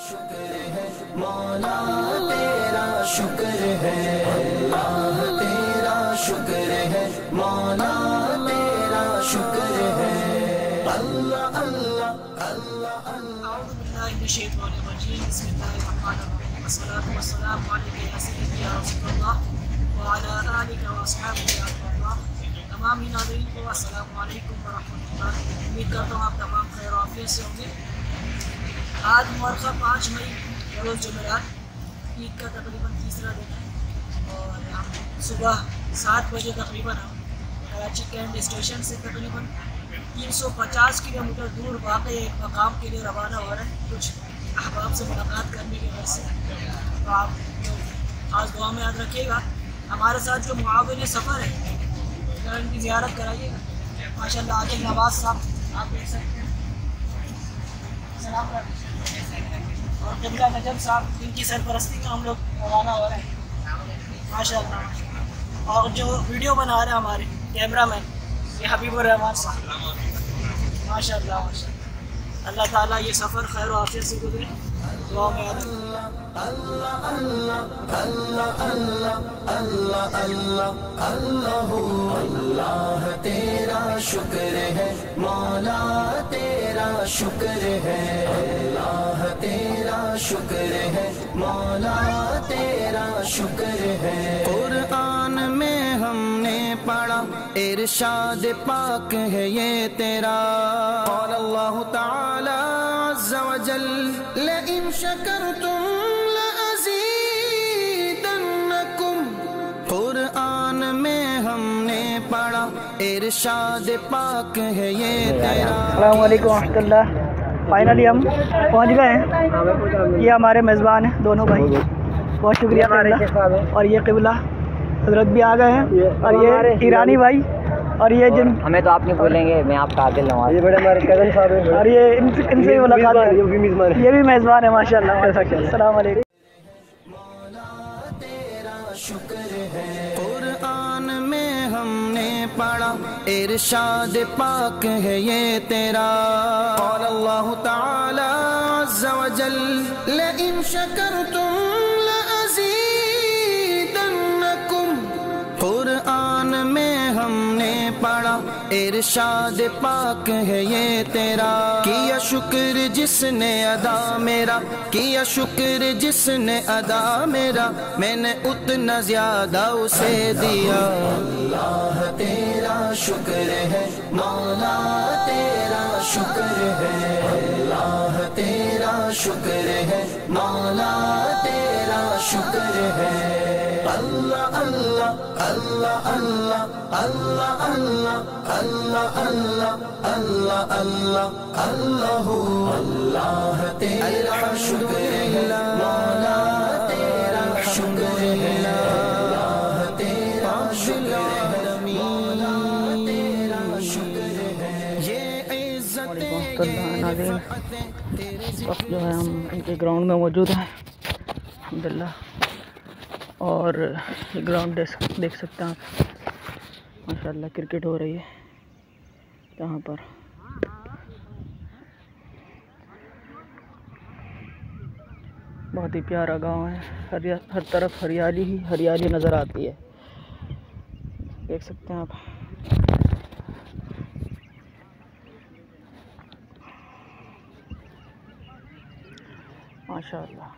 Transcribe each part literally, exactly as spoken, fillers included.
شکر ہے مولا تیرا شکر ہے اللہ تیرا شکر ہے مولا تیرا شکر ہے اللہ اللہ اللہ اللہ اعوذ باللہ من الشیطان الرجیم بسم اللہ الرحمن الرحیم والصلاۃ والسلام علیک یا سیدی یا رسول اللہ وعلی آلک و اصحابک یا رسول اللہ۔ تمام ہی ناظرین کو السلام علیکم ورحمۃ اللہ۔ امید کرتا ہوں آپ تمام خیر و عافیت سے ہوں گے۔ آج مورخہ پانچ مئی روز جمعرات، عید کا تقریباً تیسرا دن ہے اور ہم صبح سات بجے تقریباً ہم کراچی کینٹ اسٹیشن سے تقریباً تین سو پچاس کلو میٹر دور واقع ایک مقام کے لیے روانہ ہو رہے ہیں، کچھ احباب سے ملاقات کرنے کی وجہ سے۔ تو آپ خاص دعا میں یاد رکھیے گا۔ ہمارے ساتھ جو معاون سفر ہے ان کی زیارت کرائیے گا۔ ماشاء اللہ عادل نواز صاحب آپ دیکھ سکتے ہیں، سلام علیکم۔ اور قبلہ نجم صاحب جن کی سرپرستی میں ہم لوگ روانہ ہو رہے ہیں، ماشاء اللہ۔ اور جو ویڈیو بنا رہے ہیں ہمارے کیمرہ مین یہ حبیب الرحمان صاحب، ماشاء اللہ ماشاء اللہ۔ اللہ تعالیٰ یہ سفر خیر و عافیت سے گزرے، دعا میں یاد رکھیں۔ اللہ اللہ اللہ اللہ اللہ اللہ اللہ اللہ تیرا شکر ہے مولا تیرا شکر ہے اللہ تیرا شکر ہے مولا تیرا شکر ہے۔ قرآن میں ہم نے پڑھا ارشاد پاک ہے یہ تیرا، قال اللہ تعالی عز وجل لئن شکرتم قرآن میں ہم نے پڑھا ارشاد پاک ہے یہ تیرا۔ السلام علیکم ورحمۃ اللہ۔ فائنلی ہم پہنچ گئے ہیں، یہ ہمارے میزبان ہیں دونوں بھائی، بہت شکریہ قبلہ۔ اور یہ قبلہ حضرت بھی آ گئے ہیں، اور یہ ایرانی بھائی، اور یہ جن ہمیں تو آپ نہیں بھولیں گے، میں آپ کا عادل نواز، یہ بڑے ہمارے کزن صاحب ہیں، اور یہ ان سے بھی ملاقات ہے، یہ بھی میزبان ہے ماشاء اللہ۔ السلام علیکم۔ شکر ہے قرآن میں ہم نے پڑھا ارشاد پاک ہے یہ تیرا، قال اللہ تعالی عز وجل لئن شکرتم لأزیدنکم۔ قرآن میں ہم نے پڑھا ارشاد پاک ہے یہ تیرا، کیا شکر جس نے ادا میرا، کیا شکر جس نے ادا میرا، میں نے اتنا زیادہ اسے دیا۔ اللہ تیرا شکر ہے مولا تیرا شکر ہے اللہ تیرا شکر ہے مولا تیرا شکر ہے۔ اللہ اللہ اللہ اللہ اللہ اللہ اللہ اللہ اللہ اللہ اللہ اللہ تیرا شکر ہے مولا تیرا شکر ہے اللہ تیرا شکر ہے مولا تیرا شکر ہے۔ یہ عزت ناظرین اس وقت جو ہے ہم ان کے گراؤنڈ میں موجود ہیں الحمدللہ، اور یہ گراؤنڈ دیکھ سکتے ہیں آپ، ماشاءاللہ کرکٹ ہو رہی ہے یہاں پر۔ بہت ہی پیارا گاؤں ہے، ہر طرف ہریالی ہی ہریالی نظر آتی ہے، دیکھ سکتے ہیں آپ۔ ماشاء اللہ۔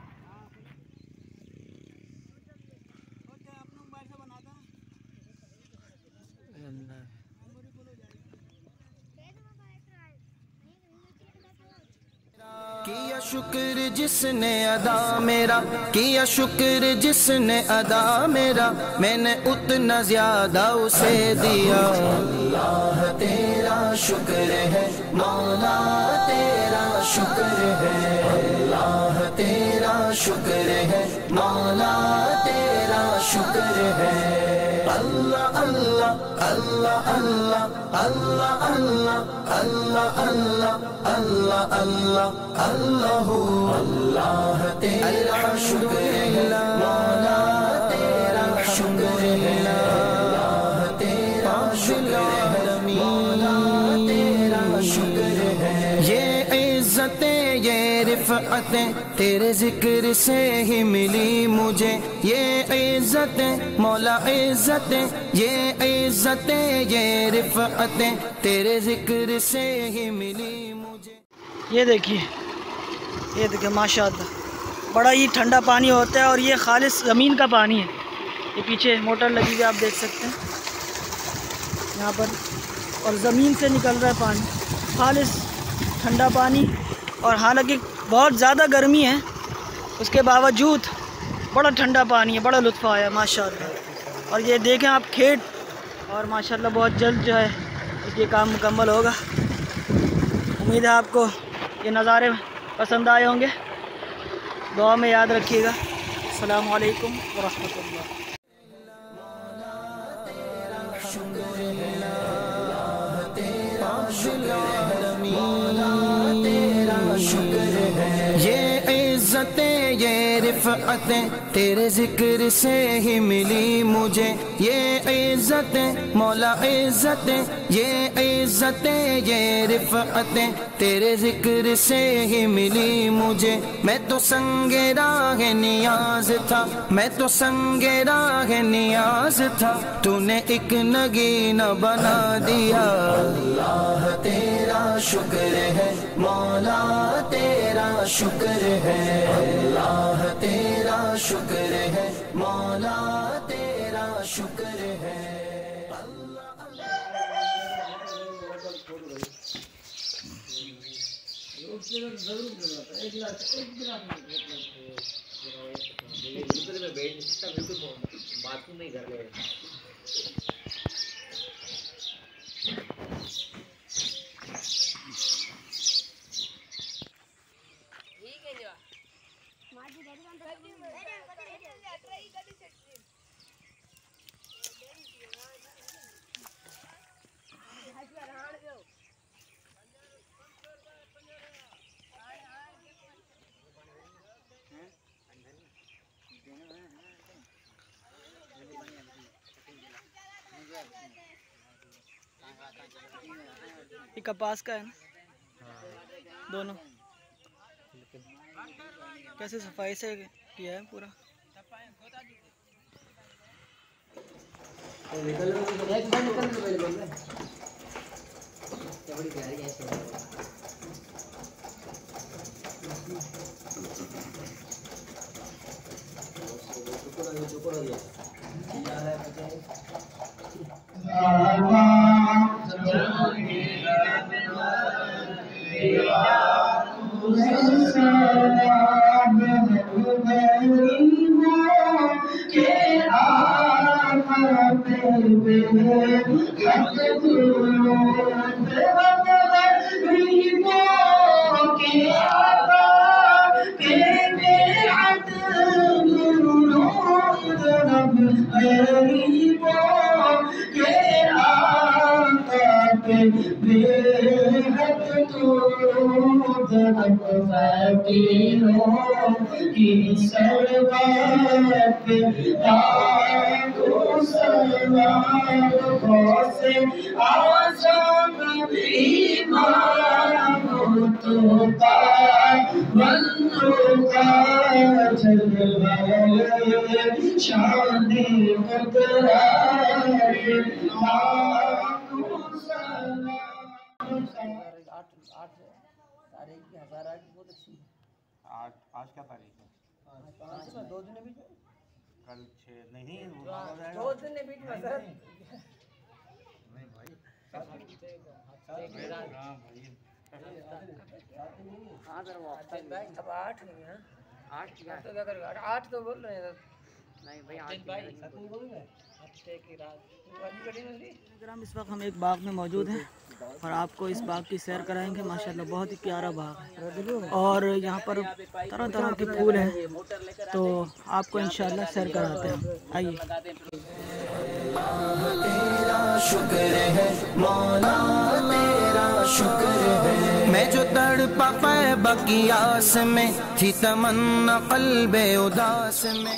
کیا شکر جس نے ادا میرا، کیا شکر جس نے ادا میرا، میں نے اتنا زیادہ اسے دیا۔ اللہ تیرا شکر ہے مولا تیرا شکر ہے اللہ تیرا شکر ہے مولا تیرا شکر ہے۔ اللہ اللہ اللہ اللہ اللہ اللہ اللہ اللہ اللہ اللہ اللہ اللہ تیرا شکر ہے مولا تیرا شکر ہے اللہ تیرا شکر ہے مولا تیرا شکر ہے۔ یہ عزتیں یہ رفعت रिफअतें तेरे जिक्र से ही मिली मुझे, ये इज्जतें मौला इज्जतें, ये इज्जतें ये रिफअतें तेरे जिक्र से ही मिली मुझे। یہ دیکھیے یہ دیکھیے ماشاءاللہ بڑا ہی ٹھنڈا پانی ہوتا ہے، اور یہ خالص زمین کا پانی ہے. یہ پیچھے موٹر لگی ہوئی آپ دیکھ سکتے ہیں یہاں پر، اور زمین سے نکل رہا ہے پانی، خالص ٹھنڈا پانی. اور حالانکہ بہت زیادہ گرمی ہے اس کے باوجود بڑا ٹھنڈا پانی ہے، بڑا لطف آیا ماشاءاللہ. اور یہ دیکھیں آپ کھیت، اور ماشاءاللہ بہت جلد جو ہے یہ کام مکمل ہوگا. امید ہے آپ کو یہ نظارے پسند آئے ہوں گے. دعا میں یاد رکھیے گا. السلام علیکم ورحمۃ اللہ. یہ عزتیں یہ رفعتیں تیرے ذکر سے ہی ملی مجھے، یہ عزتیں مولا عزتیں، یہ عزتیں یہ رفعتیں تیرے ذکر سے ہی ملی مجھے. میں تو سنگ راہ نیاز تھا، میں تو سنگ راہ نیاز تھا، تو نے ایک نگینہ بنا دیا. اللہ تیرا شکر ہے مولا تیرا شکر ہے، اللہ تیرا شکر ہے مولا تیرا شکر ہے. یہ کپاس کا ہے نا دونوں، کیسے صفائی سے کیا ہے پورا. آج کیا تاریخ ہے؟ دو دن بھی کل چھ نہیں دو دن بھی نہیں بھائی اب آٹھ نہیں ہے، آٹھ تو بول رہے ہیں نہیں بھائی اس وقت ہم ایک باغ میں موجود ہیں اور آپ کو اس باغ کی سیر کرائیں گے. ماشاءاللہ بہت ہی پیارا باغ ہے اور یہاں پر طرح طرح کے پھول ہیں، تو آپ کو انشاءاللہ سیر کراتے ہیں. آئیے. تیرا شکر ہے مولا تیرا شکر ہے. میں جو تڑپا قیبہ کی آس میں تھی تمنا قلب اداس میں.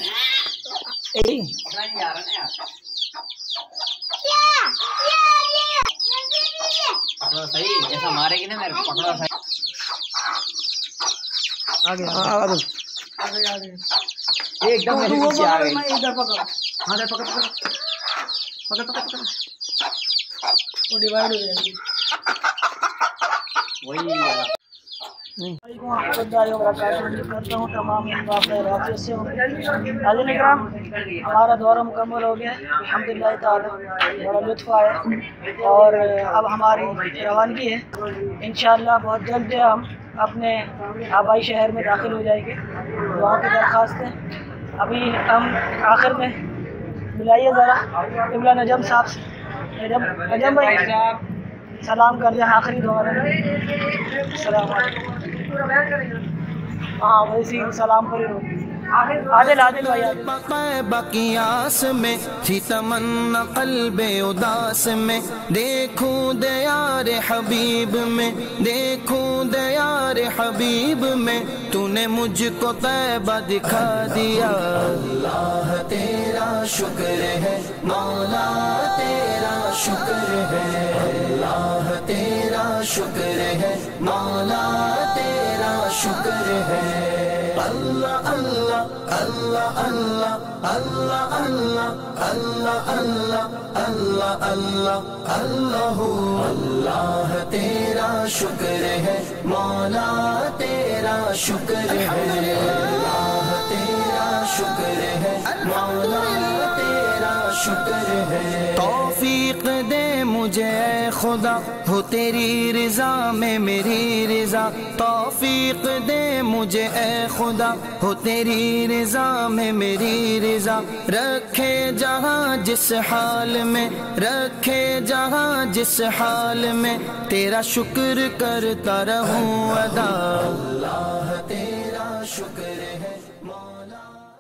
پکڑو صحیح، ایسا مارے گی نا میرے کو. پکڑو صحیح. آگے ایک دم میرے پیچھے آ گئی. ادھر پکڑ. ہاں ادھر پکڑ پکڑ پکڑ پکڑ پکڑ. وہ ڈیوائڈ ہو جائے گی. وہی وعلیکم ورحمۃ اللہ وبرکاتہ. امید کرتا ہوں تمام احباب خیریت سے ہوں. حاضرین اکرام، ہمارا دورہ مکمل ہو گیا الحمدللہ تعالی. بڑا لطف آیا اور اب ہماری روانگی ہے. انشاءاللہ بہت جلد ہم اپنے آبائی شہر میں داخل ہو جائیں گے. دعاؤں کی درخواست ہے. ابھی ہم آخر میں ملائیے ذرا قبلہ نجم صاحب سے. نجم نجم بھائی سلام کر دیں آخری دعا میں. السلام علیکم. ہاں ویسے ہی سلام پر ہی ہو. عادل عادل بھائی عادل. باقی آس میں تھی تمنا قلب اداس میں، دیکھوں دیار حبیب میں، دیکھوں دیار حبیب میں، تو نے مجھ کو طیبہ دکھا دیا. اللہ تیرا شکر ہے مولا تیرا شکر ہے. اللہ تیرا شکر ہے مولا تیرا شکر ہے. اللہ اللہ اللہ اللہ اللہ اللہ اللہ اللہ اللہ اللہ اللہ تیرا شکر ہے مولا تیرا شکر ہے. اللہ تیرا شکر ہے مولا تیرا شکر ہے. توفیق دے مجھے اے خدا ہو تیری رضا میں میری رضا. توفیق دے مجھے اے خدا ہو تیری رضا میں میری رضا. رکھے جہاں جس حال میں، رکھے جہاں جس حال میں، تیرا شکر کرتا رہوں ادا. اللہ تیرا شکر ہے مولا.